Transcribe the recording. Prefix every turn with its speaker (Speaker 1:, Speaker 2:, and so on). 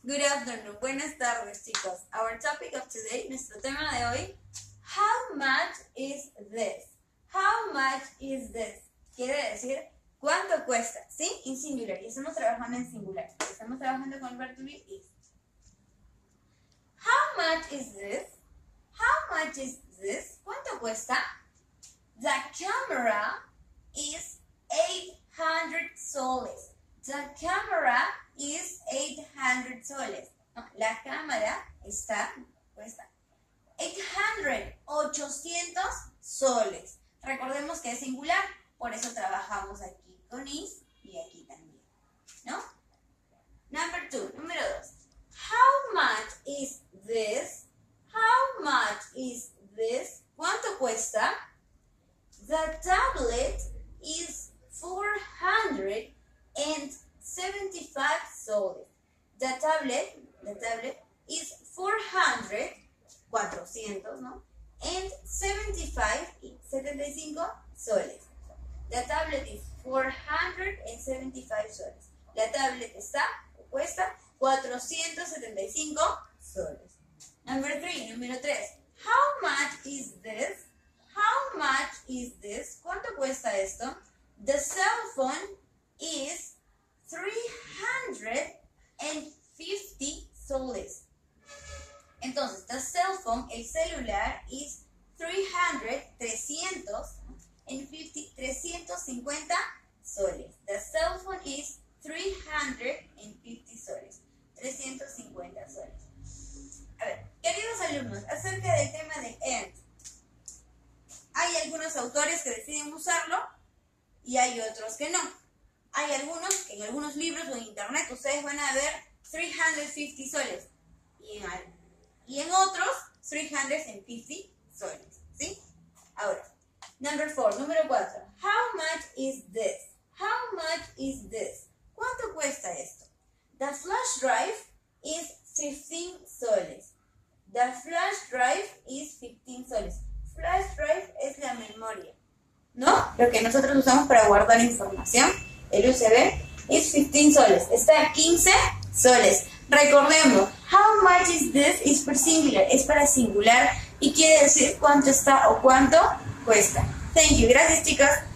Speaker 1: Good afternoon. Buenas tardes, chicos. Our topic of today, nuestro tema de hoy, how much is this? How much is this? Quiere decir, ¿cuánto cuesta? ¿Sí? En singular. Y estamos trabajando en singular. Estamos trabajando con el verbo to be is. How much is this? How much is this? ¿Cuánto cuesta? The camera is 800 soles. The camera is 800 soles. No, la cámara cuesta 800 soles. Recordemos que es singular, por eso trabajamos aquí con is y aquí también, ¿no? Número 2. How much is this? How much is this? ¿Cuánto cuesta? The tablet is 475 soles. The tablet is 400, ¿no? And 75 soles. The tablet is 475 soles. La tablet cuesta 475 soles. Número 3. How much is this? How much is this? ¿Cuánto cuesta esto? The cell phone is 350 soles. Entonces, the cell phone, el celular, is 350 soles. The cell phone is 350 soles. 350 soles. A ver, queridos alumnos, acerca del tema del and. Hay algunos autores que deciden usarlo y hay otros que no. Hay algunos que en algunos libros o en internet ustedes van a ver 350 soles y en otros 350 soles, ¿sí? Ahora, número 4. How much is this? How much is this? ¿Cuánto cuesta esto? The flash drive is 15 soles. The flash drive is 15 soles. Flash drive es la memoria, ¿no? Lo que nosotros usamos para guardar información. El USB es 15 soles. Está a 15 soles. Recordemos, how much is this is for singular. Es para singular y quiere decir cuánto está o cuánto cuesta. Thank you. Gracias, chicos.